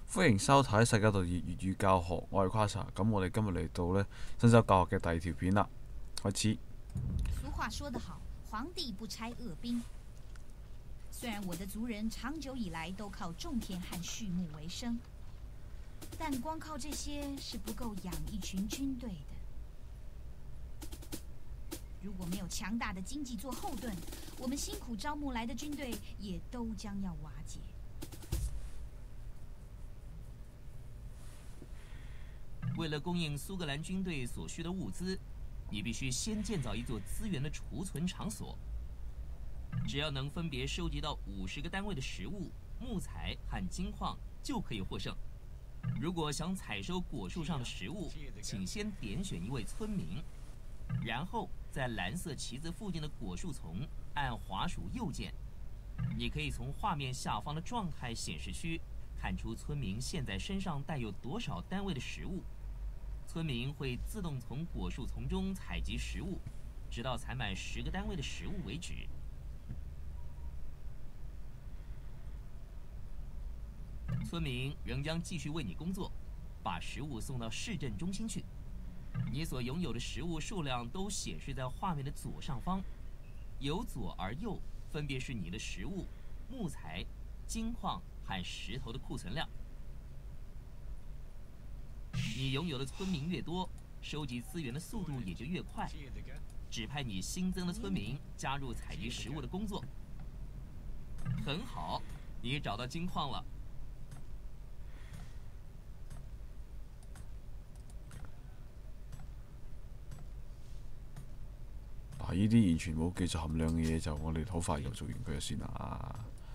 歡迎收睇世界道粵語教學，我係 Quasar。咁我哋今日嚟到呢新手教學嘅第二條片啦，開始。 俗話說得好，皇帝不拆惡兵。雖然我的族人長久以來都靠種田和畜牧為生，但光靠這些是不夠養一群軍隊的。如果沒有強大的經濟做後盾，我們辛苦招募來的軍隊也都將要瓦解。 为了供应苏格蘭軍隊所需的物資，你必須先建造一座資源的儲存場所。只要能分別收集到50個單位的食物、木材和金礦，就可以獲勝。如果想採收果樹上的食物，請先點選一位村民，然後在藍色旗子附近的果樹叢按滑鼠右鍵。你可以從畫面下方的狀態顯示區看出村民現在身上帶有多少單位的食物。村民會自動從果樹叢中採集食物，直到採滿10個單位的食物為止。村民仍將繼續為你工作，把食物送到市鎮中心去。你所擁有的食物數量都顯示在畫面的左上方，由左而右分別是你的食物、木材、金礦和石頭的庫存量。你擁有的村民越多，收集資源的速度也就越快。指派你新增的村民加入採集食物的工作。很好，你找到金礦了。 嗱，呢啲完全冇技術含量嘅嘢，就我哋好快就做完佢就算啦。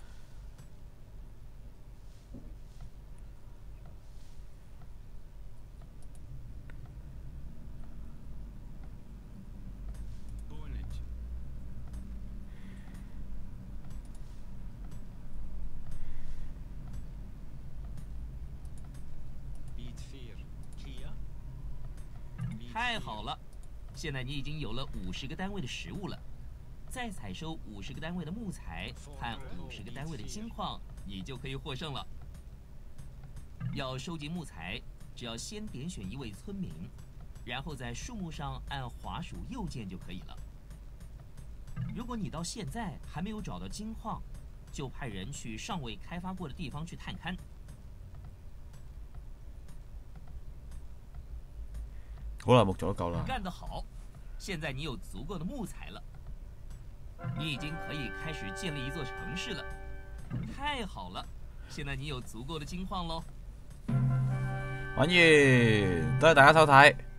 太好了，現在你已經有了50個單位的食物了，再採收50個單位的木材和50個單位的金礦，你就可以獲勝了。要收集木材，只要先點選一位村民，然後在樹木上按滑鼠右鍵就可以了。如果你到現在還沒有找到金礦，就派人去尚未開發過的地方去探勘。 好啦，木做得夠啦。 幹得好！現在你有足夠的木材了，你已經可以開始建立一座城市了。太好了！現在你有足夠的金礦嘍。 玩完，多謝大家收睇。